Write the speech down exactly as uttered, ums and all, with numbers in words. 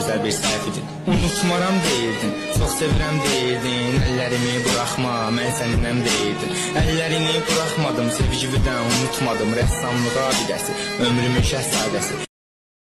gözəl bir səhv idin. Unutmaram deyirdin, çox sevirəm deyirdin. Əllərimi buraxma, mən səninəm deyirdin. Əllərimi buraxmadım, sevgivdən unutmadım. Rəssamlıq abidəsi, ömrümün şəhzadəsi.